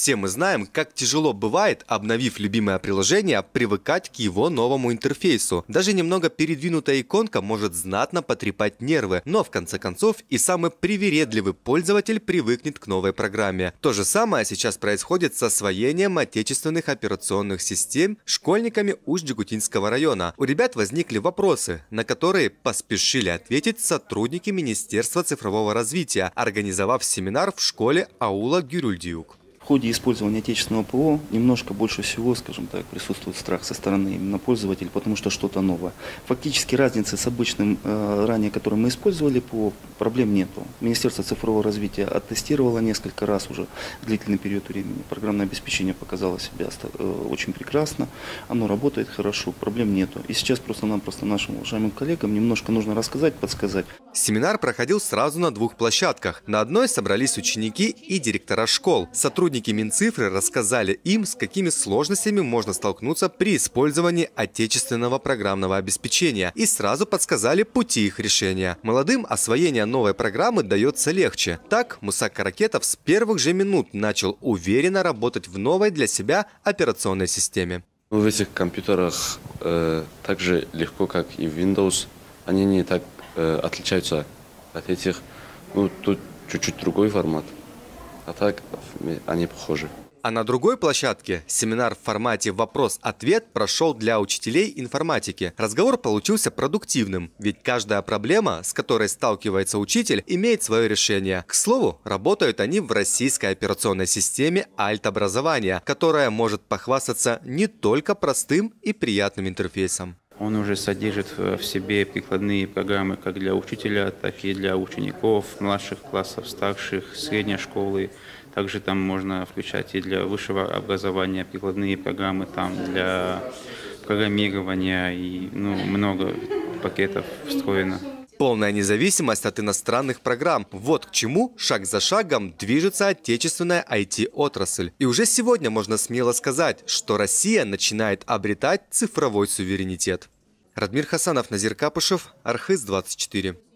Все мы знаем, как тяжело бывает, обновив любимое приложение, привыкать к его новому интерфейсу. Даже немного передвинутая иконка может знатно потрепать нервы, но в конце концов и самый привередливый пользователь привыкнет к новой программе. То же самое сейчас происходит с освоением отечественных операционных систем школьниками Усть-Джегутинского района. У ребят возникли вопросы, на которые поспешили ответить сотрудники Министерства цифрового развития, организовав семинар в школе аула Гюрюльдиюк. В ходе использования отечественного ПО немножко больше всего, скажем так, присутствует страх со стороны именно пользователя, потому что что-то новое. Фактически разницы с обычным, ранее, которым мы использовали ПО, проблем нету. Министерство цифрового развития оттестировало несколько раз уже длительный период времени. Программное обеспечение показало себя очень прекрасно, оно работает хорошо, проблем нету. И сейчас просто-напросто нашим уважаемым коллегам немножко нужно рассказать, подсказать. Семинар проходил сразу на двух площадках. На одной собрались ученики и директора школ. Сотрудники Минцифры рассказали им, с какими сложностями можно столкнуться при использовании отечественного программного обеспечения, и сразу подсказали пути их решения. Молодым освоение новой программы дается легче. Так, Муса Каракетов с первых же минут начал уверенно работать в новой для себя операционной системе. В этих компьютерах так же легко, как и в Windows. Они не так отличаются от этих. Тут чуть-чуть другой формат. А так они похожи. А на другой площадке семинар в формате «Вопрос-ответ» прошел для учителей информатики. Разговор получился продуктивным, ведь каждая проблема, с которой сталкивается учитель, имеет свое решение. К слову, работают они в российской операционной системе Альт-образования, которая может похвастаться не только простым и приятным интерфейсом. Он уже содержит в себе прикладные программы как для учителя, так и для учеников младших классов, старших, средней школы. Также там можно включать и для высшего образования прикладные программы там для программирования, и много пакетов встроено. Полная независимость от иностранных программ. Вот к чему шаг за шагом движется отечественная IT-отрасль. И уже сегодня можно смело сказать, что Россия начинает обретать цифровой суверенитет. Радмир Хасанов, Назир Капушев, Архыз 24.